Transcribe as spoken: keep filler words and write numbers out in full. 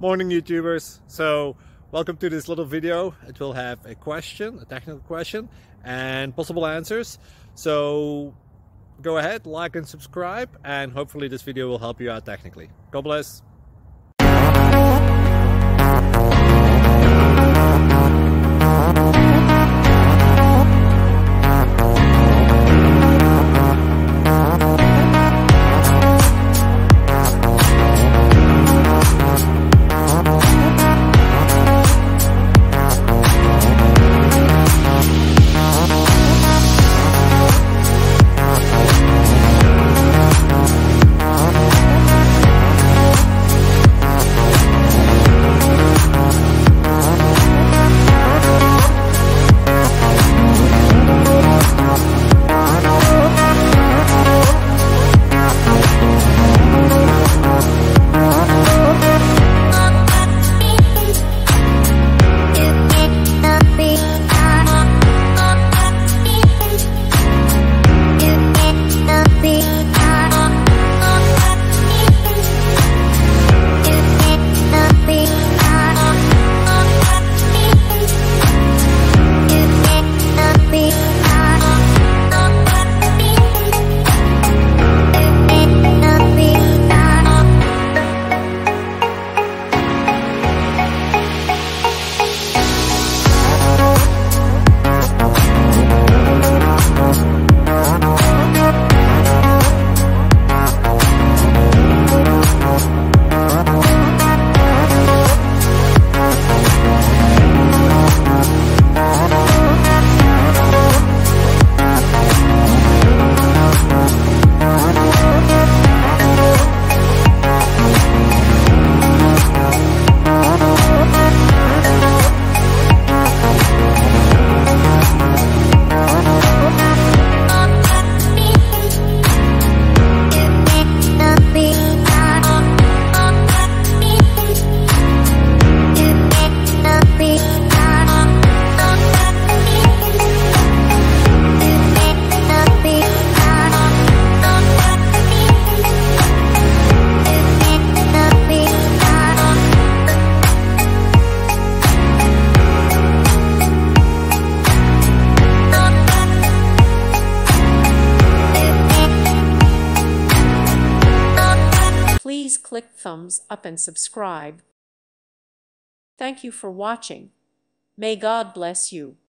Morning YouTubers. So welcome to this little video. It will have a question, a technical question, and possible answers. So go ahead, like and subscribe, and hopefully this video will help you out technically. God bless. Please click thumbs up and subscribe. Thank you for watching. May God bless you.